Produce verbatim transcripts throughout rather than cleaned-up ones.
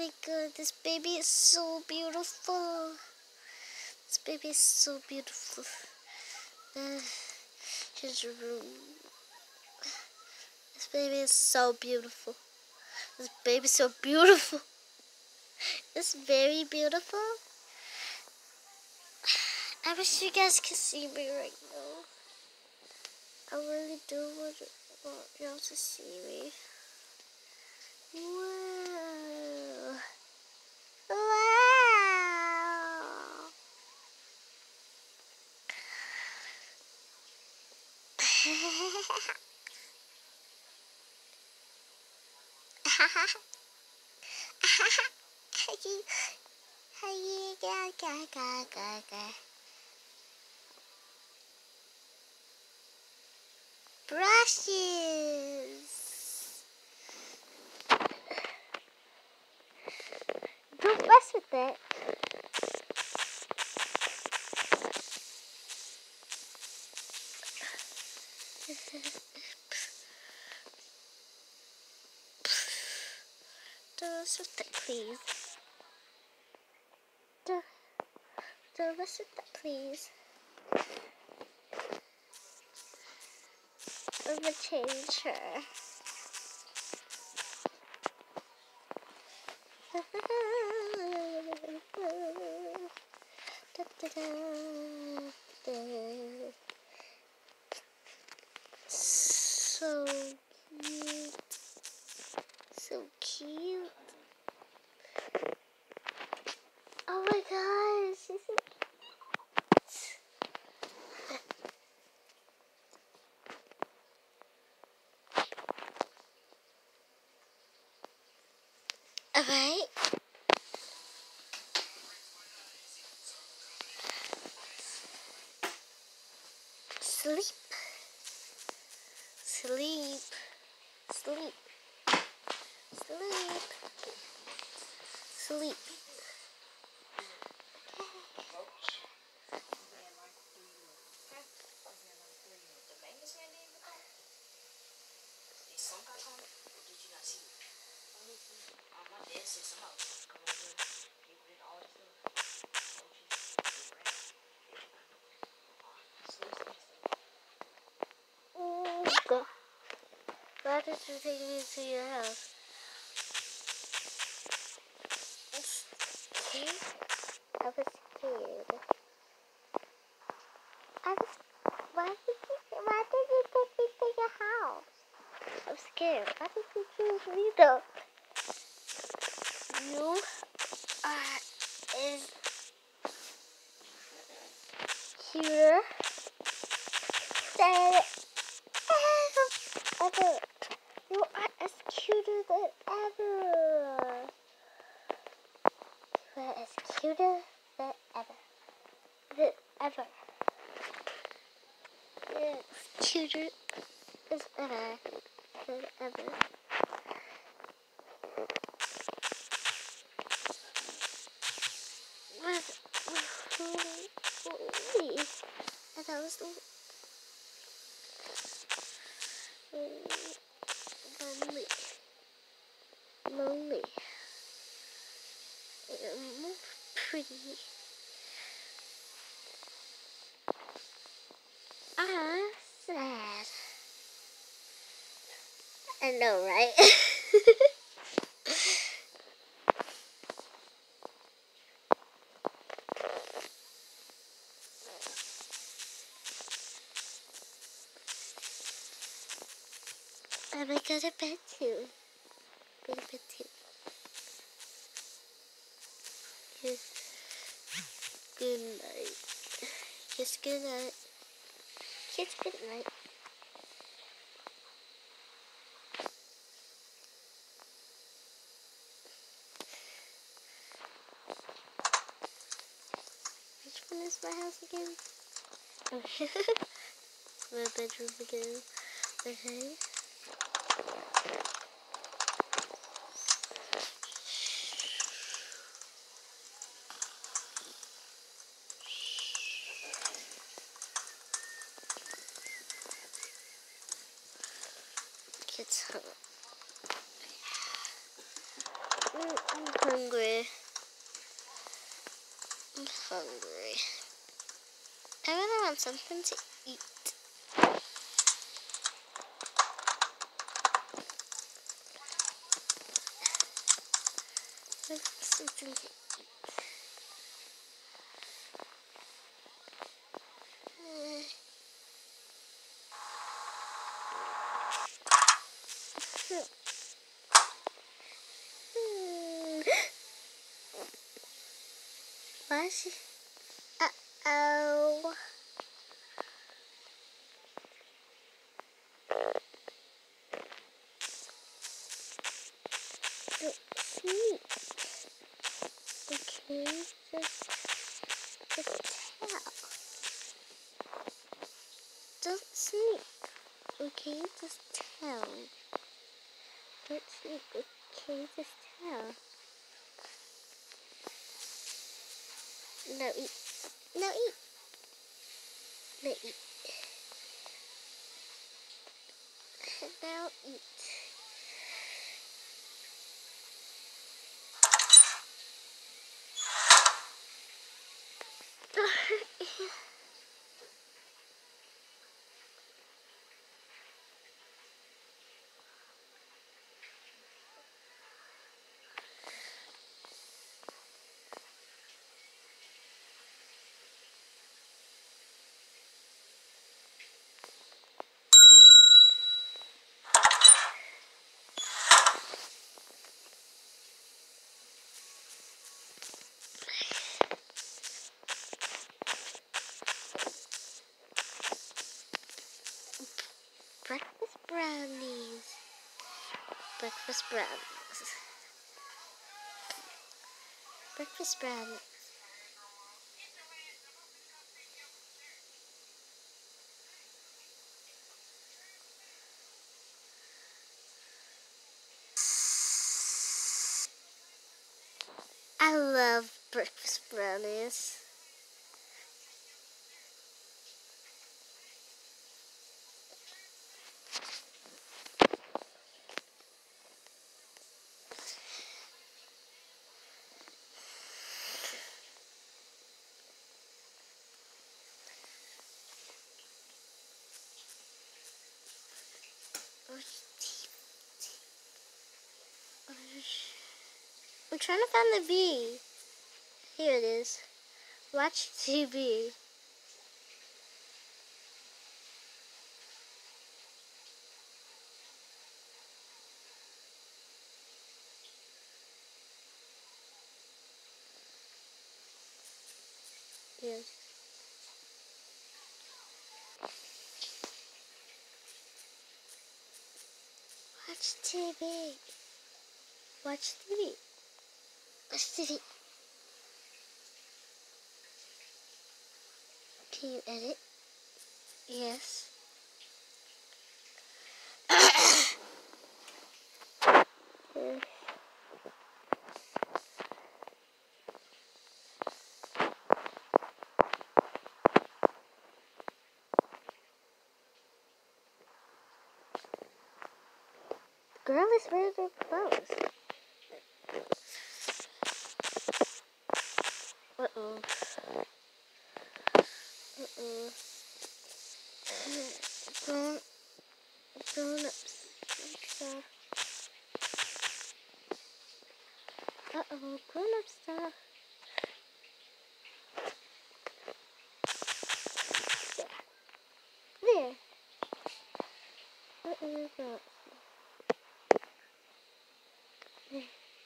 my god, this baby is so beautiful. This baby is so beautiful. Uh, his room. This baby is so beautiful. This baby is so beautiful. It's very beautiful. I wish you guys could see me right now. I really do want, want y'all to see me. Wow. Wow. Brushes. Don't mess with it. Don't mess with it, please. Don't, don't mess with it, please. I'm gonna change her. Da, da, da, da. So cute. So cute. Oh my gosh, she's so cute. Alright. Sleep. Sleep. Sleep. Sleep. Sleep. Why did you take me to your house? Okay. I was scared. I was. Why did you? Why did you take me to your house? I'm scared. Why did you choose me though? You are is cuter than ever. You are as cuter than ever. You are as cuter than ever. Than ever. Yes, cuter as ever. Than ever. What? Holy. And that was the lonely. Lonely. And pretty. Ah, sad. I know, right? I'm gonna go to bed too. Go to bed too. Yes. Good night. Kiss good night. Kiss good night. Which one is my house again? My bedroom again. Okay. It's hot. Mm, I'm hungry. I'm hungry. I really want something to eat. I want something to eat. Why is she? Uh-oh. Don't sneak. Okay, just, just tell. Don't sneak. Okay, just tell. Don't sneak. Okay, just tell. No, eat. No, eat. No, eat. Now eat. Breakfast brownies. Breakfast brownies. Breakfast brownies. I love breakfast brownies. I'm trying to find the bee. Here it is. Watch T V. Yes. Watch T V. Watch T V. Watch T V. Can you edit? Yes. Yes. The girl is wearing her clothes. Uh-oh. Uh-oh. Grown, grown-ups. Stuff. Uh-oh, grown-up stuff. There. Uh-oh, grown-up. There.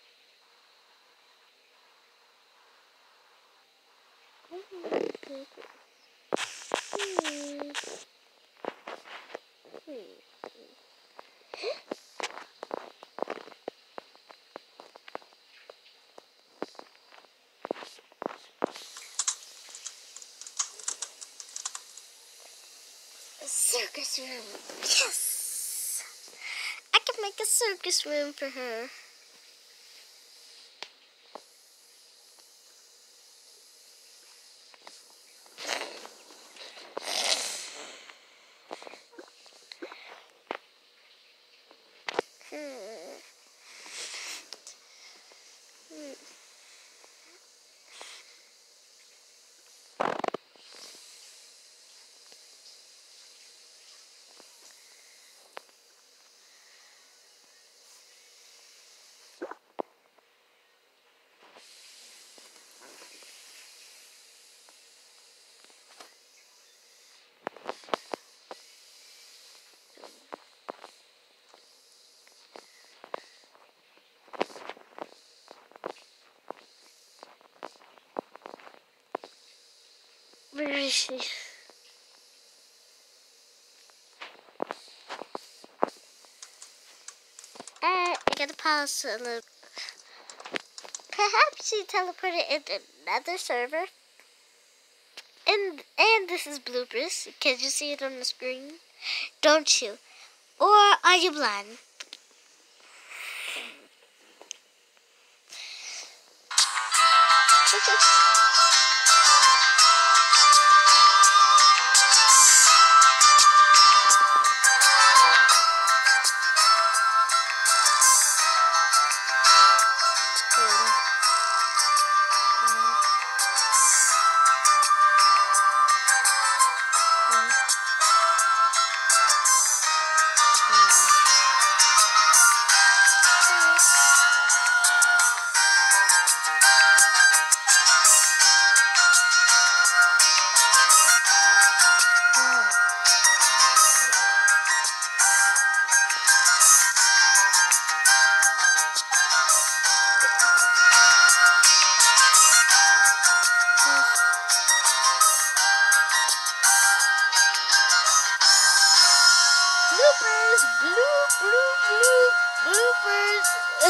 Hmm. Hmm. A circus room. Yes! I can make a circus room for her. Hmm. me see. Alright, I gotta pause a little. Perhaps she teleported into another server. And and this is bloopers. Can you see it on the screen? Don't you? Or are you blind? Bloopers, bloop, bloop, bloop, bloopers.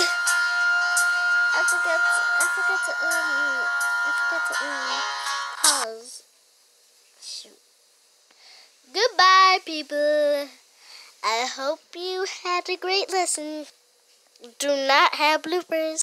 I forgot to, I forgot to, um, I forgot to, um, pause. Shoot. Goodbye, people. I hope you had a great lesson. Do not have bloopers.